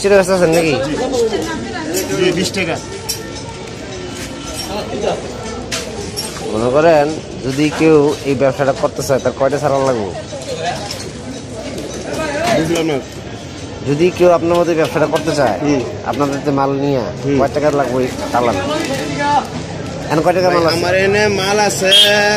টাকা আছেন নাকি? 20 টাকা। মনে করেন যদি কেউ এই ব্যবসাটা করতে চায় তার কয়টা চালান লাগবে? বুঝলাম না। যদি কেউ আপনার মধ্যে ব্যবসাটা করতে চায় আপনাদের মাল নিয়ে কয় টাকা লাগবে চালান? এখন কয় টাকা মাল আছে? আমার এনে মাল আছে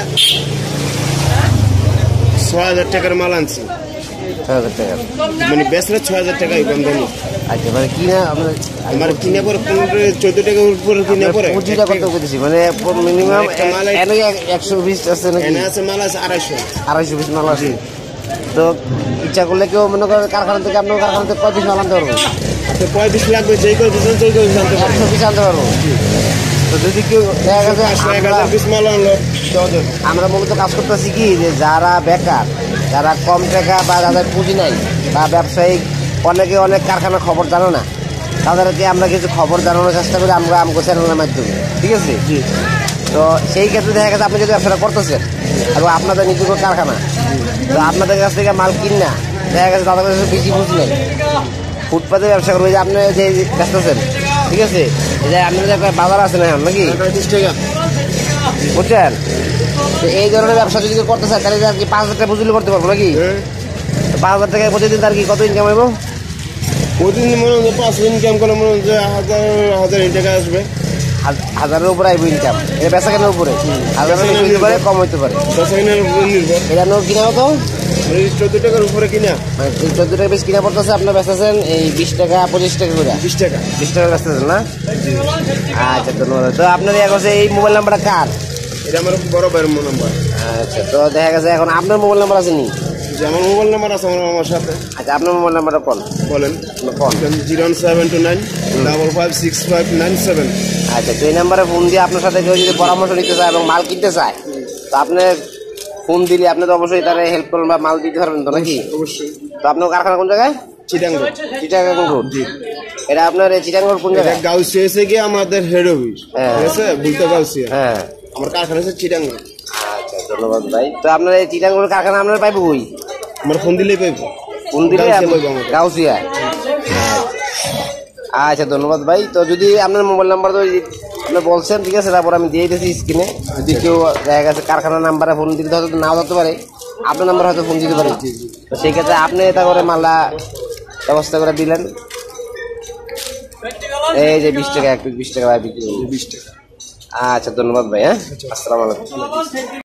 6000 টাকার মাল আনছি। 6000 টাকা মানে বেচলে 6000 টাকাই বন্ধনি। আচ্ছা মানে কিনা আমার কিনে পরে 14 টাকার উপরে কিনে পরে পুঁজিটা কত করতেছি মানে মিনিমাম 120 আছে নাকি? এনে আছে মাল আছে 250 পিস মাল আছে। তো ইচ্ছা করলে কেউ মনে করেন কারখানা থেকে আপনার কারখানা থেকে কয় পিস মাল আনতে পারবো? 35 লাগবে যেই করে দিচ্ছেন সেই করে আনতে পারবো। 100 পিস আনতে পারবো। তো যদি কেউ দেখা গেছে 1000 পিস মাল আনলো আমরা মূলত কাজ করতেছি কি যে যারা বেকার, যারা কম টাকা বা যাদের পুঁজি নাই বা ব্যবসায়িক অনেকে অনেক কারখানার খবর জানো না, তাদেরকে আমরা কিছু খবর জানানোর চেষ্টা করি আমরা আমগো চ্যানেলের মাধ্যমে, ঠিক আছে? তো সেই ক্ষেত্রে দেখা গেছে আপনি যদি ব্যবসাটা করতেছেন এবং আপনাদের নিজস্ব কারখানা, তো আপনাদের কাছ থেকে মাল কিনা দেখা গেছে তাদের কাছে বেশি পুঁজি নেই, ফুটপাতে ব্যবসা করবে যে আপনি যে বেচতেছেন, ঠিক আছে? এই যে আপনাদের একটা বাজার আছে না নাকি 30 টাকা, বুঝছেন? তো এই ধরনের ব্যবসা যদি কেউ করতে চায় তাহলে আর কি 5000 টাকা পুঁজি করতে পারবো নাকি? 5000 টাকায় প্রতিদিন তার কি কত ইনকাম হইব? প্রতিদিন মনে হচ্ছে 5 ইনকাম করে মনে হচ্ছে 1000 টাকা আসবে। 1000-এর উপরে আইব ইনকাম। এটা বেচা কেনার উপরে 1000-এর হইতে পারে, কম হইতে পারে। দশকের উপর নির্ভর। এটা নোট কিনা কত? 14 টাকার উপরে কিনা, মানে 14 টাকা বেশ কিনা পড়তেছে, আপনার বেচতেছেন এই 20 টাকা 25 টাকা করে। 20 টাকা 20 টাকা বেচতেছেন না? আচ্ছা ধন্যবাদ। তো আপনার এই মোবাইল নাম্বারটা কার? এটা আমার বড় ভাইয়ের নাম্বার। আচ্ছা, তো দেখা গেছে এখন আপনার মোবাইল নাম্বার আছে নি? যে আমার মোবাইল নাম্বার আছে আমার মামার সাথে। আচ্ছা, আপনার মোবাইল নাম্বারটা কোন বলেন? কোন? 01729 556597। আচ্ছা, তো এই নাম্বারে ফোন দিয়ে আপনার সাথে কেউ যদি পরামর্শ নিতে চায় এবং মাল কিনতে চায়, তো আপনি ফোন দিলে আপনি তো অবশ্যই তারা হেল্প করবেন বা মাল দিতে পারবেন তো নাকি? অবশ্যই। তো আপনার কারখানা কোন জায়গায়? চিটাং রোড। চিটাগাং রোড। জি। এটা আপনার চিটাগাং রোড কোন জায়গায়? গাউসিয়া এসে গিয়ে আমাদের হেড অফিস, ঠিক আছে? বুলতা গাউসিয়া। হ্যাঁ, আমার কারখানা হচ্ছে চিটাং রোড। আচ্ছা ধন্যবাদ ভাই। তো আপনার এই চিটাগাং রোড কারখানা আপনারা পাইবো কই? আমার ফোন দিলেই পাইবো। ফোন দিলে গাউসিয়া। আচ্ছা ধন্যবাদ ভাই। তো যদি আপনার মোবাইল নাম্বার তো আপনি বলছেন, ঠিক আছে, তারপর আমি দিয়ে দিয়েছি স্ক্রিনে। যদি কেউ দেখা গেছে কারখানার নাম্বারে ফোন দিতে হয়তো নাও ধরতে পারে, আপনার নাম্বার হয়তো ফোন দিতে পারে। তো সেই ক্ষেত্রে আপনি এটা করে মালা ব্যবস্থা করে দিলেন। এই যে 20 টাকা 20 টাকা বিক্রি 20 টাকা। আচ্ছা ধন্যবাদ ভাই। হ্যাঁ, আসসালামু আলাইকুম।